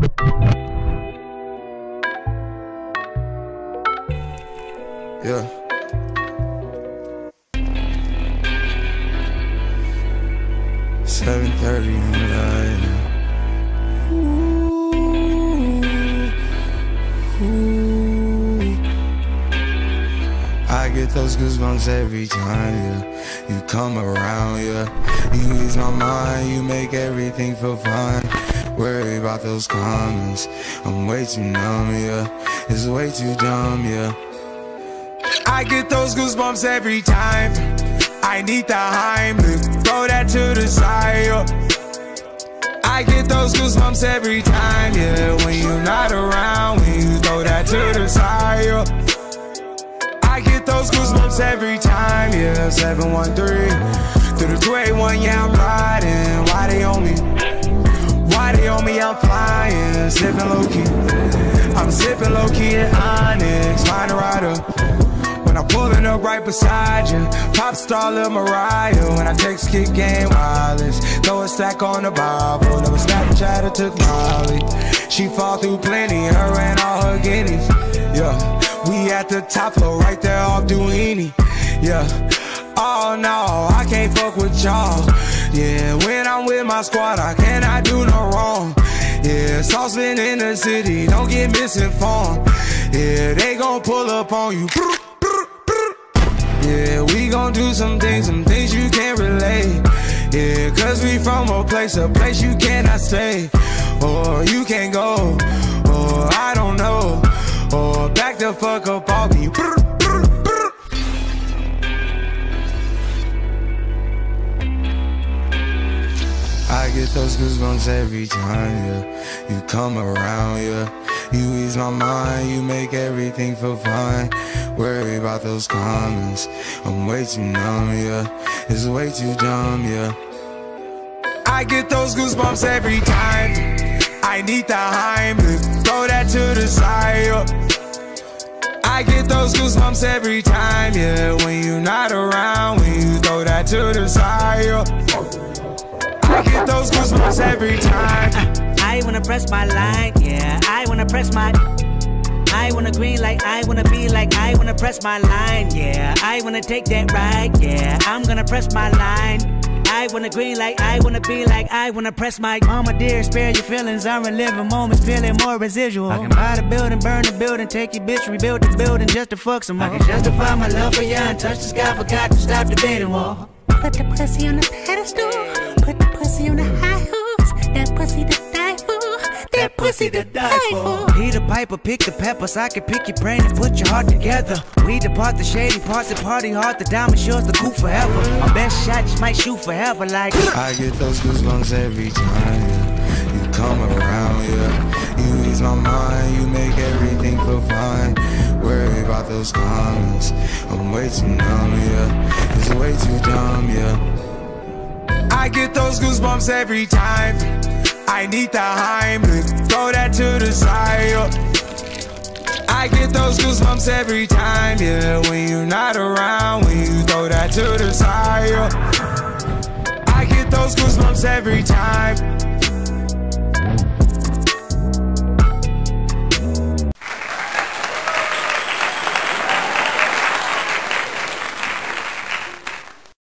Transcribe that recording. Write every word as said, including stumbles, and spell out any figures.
Yeah. seven thirty in the night. Ooh, ooh. I get those goosebumps every time, yeah. You come around, yeah. You ease my mind, you make everything feel fine. Worry about those comments, I'm way too numb, yeah. It's way too dumb, yeah. I get those goosebumps every time. I need the Heimlich, throw that to the side, yeah. I get those goosebumps every time, yeah. When you're not around, when you throw that to the side, yeah. I get those goosebumps every time, yeah. seven one three through the two eight one, yeah, I'm riding. Why they on me? Why they on me? I'm flying, sipping low key. I'm sipping low key in Onyx, find a rider. When I'm pulling up right beside you, pop star Lil Mariah. When I text kick game wireless, throw a stack on the Bible. Never Snapchat or took Molly. She fall through plenty, her and all her guineas. Yeah, we at the top floor, right there off Duini. Yeah, oh no, I can't fuck with y'all. Yeah, when I'm with my squad, I cannot do no wrong. Yeah, saucepan in the city, don't get misinformed. Yeah, they gon' pull up on you. Yeah, we gon' do some things, some things you can't relate. Yeah, cause we from a place, a place you cannot stay. Or you can't go, or I don't know. Or back the fuck up off me. I get those goosebumps every time, yeah. You come around, yeah. You ease my mind, you make everything feel fine. Worry about those comments, I'm way too numb, yeah. It's way too dumb, yeah. I get those goosebumps every time. I need the Heimlich, throw that to the side, yeah. I get those goosebumps every time, yeah. When you're not around, when you throw that to the side, yeah. I get those goosebumps every time. uh, I wanna press my line, yeah. I wanna press my I wanna green like I wanna be like I wanna press my line, yeah. I wanna take that ride, yeah. I'm gonna press my line. I wanna green like I wanna be like I wanna press my mama dear, spare your feelings. I'm reliving moments, feeling more residual. I can buy the building, burn the building, take your bitch, rebuild the building just to fuck some more. I can justify my love for you and touch the sky, forgot to stop debating war. Put the pussy on the pedestal, put the pussy on the high horse. That pussy to die for, that pussy to die for. Peter Piper, pick the peppers, I can pick your brain and put your heart together. We depart the shady parts and party hard, the diamond shows the cool forever. My best shot just might shoot forever like I get those goosebumps every time, yeah. You come around, yeah. You ease my mind, you make everything feel fine. Worry about those comments, I'm way too numb, yeah. It's way too dumb, yeah. I get those goosebumps every time. I need the Heimlich, throw that to the side, yeah. I get those goosebumps every time, yeah. When you're not around, when you throw that to the side, yeah. I get those goosebumps every time.